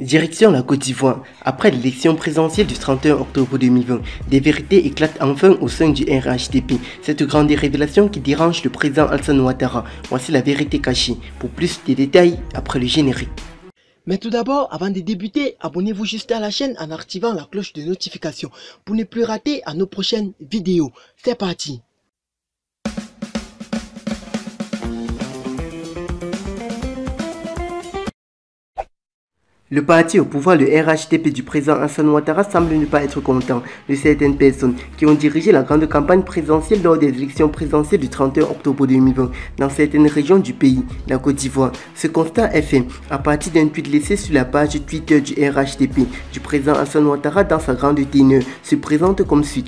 Direction la Côte d'Ivoire. Après l'élection présidentielle du 31 octobre 2020, des vérités éclatent enfin au sein du RHDP. Cette grande révélation qui dérange le président Alassane Ouattara. Voici la vérité cachée. Pour plus de détails, après le générique. Mais tout d'abord, avant de débuter, abonnez-vous juste à la chaîne en activant la cloche de notification pour ne plus rater à nos prochaines vidéos. C'est parti! Le parti au pouvoir, le RHDP du président Alassane Ouattara, semble ne pas être content de certaines personnes qui ont dirigé la grande campagne présidentielle lors des élections présidentielles du 31 octobre 2020 dans certaines régions du pays, la Côte d'Ivoire. Ce constat est fait à partir d'un tweet laissé sur la page Twitter du RHDP du président Alassane Ouattara dans sa grande teneur, se présente comme suit.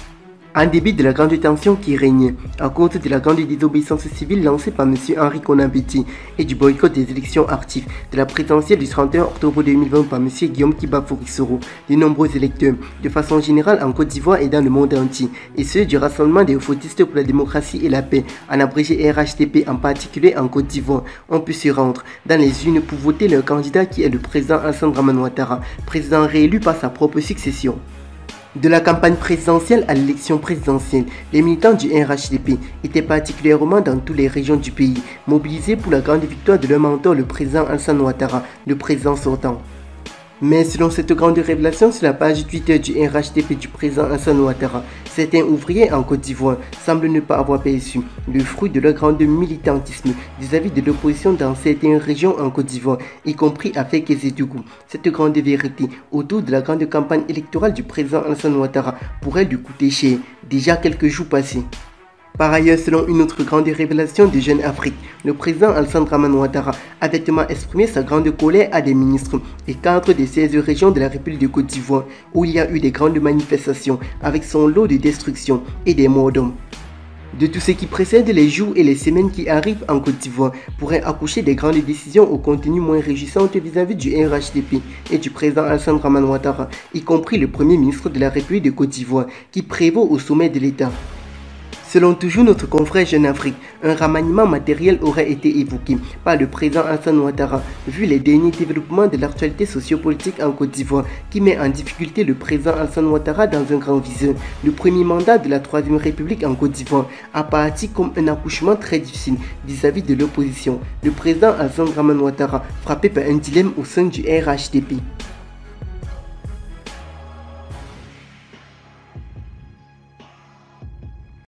En débit de la grande tension qui régnait, à cause de la grande désobéissance civile lancée par M. Henri Konan Bédié et du boycott des élections actives de la présidentielle du 31 octobre 2020 par M. Guillaume Kiba-Fourissoro, de nombreux électeurs, de façon générale en Côte d'Ivoire et dans le monde entier, et ceux du Rassemblement des Fautistes pour la démocratie et la paix, en abrégé RHDP en particulier en Côte d'Ivoire, ont pu se rendre dans les urnes pour voter leur candidat qui est le président Alassane Ouattara, président réélu par sa propre succession. De la campagne présidentielle à l'élection présidentielle, les militants du RHDP étaient particulièrement dans toutes les régions du pays, mobilisés pour la grande victoire de leur mentor, le président Alassane Ouattara, le président sortant. Mais selon cette grande révélation sur la page Twitter du RHDP du président Alassane Ouattara, certains ouvriers en Côte d'Ivoire semblent ne pas avoir perçu le fruit de leur grand militantisme vis-à-vis de l'opposition dans certaines régions en Côte d'Ivoire, y compris à Fès-Kézédougou. Cette grande vérité autour de la grande campagne électorale du président Alassane Ouattara pourrait lui coûter cher, déjà quelques jours passés. Par ailleurs, selon une autre grande révélation de Jeune Afrique, le président Alassane Ouattara a vêtement exprimé sa grande colère à des ministres et cadres des 16 régions de la République de Côte d'Ivoire où il y a eu des grandes manifestations avec son lot de destruction et des morts d'hommes. De tout ce qui précède, les jours et les semaines qui arrivent en Côte d'Ivoire pourraient accoucher des grandes décisions au contenu moins réjouissant vis-à-vis du RHDP et du président Alassane Ouattara, y compris le premier ministre de la République de Côte d'Ivoire qui prévaut au sommet de l'État. Selon toujours notre confrère Jeune Afrique, un remaniement matériel aurait été évoqué par le président Alassane Ouattara, vu les derniers développements de l'actualité sociopolitique en Côte d'Ivoire, qui met en difficulté le président Alassane Ouattara dans un grand viseur. Le premier mandat de la Troisième République en Côte d'Ivoire a parti comme un accouchement très difficile vis-à-vis de l'opposition. Le président Alassane Ouattara, frappé par un dilemme au sein du RHDP.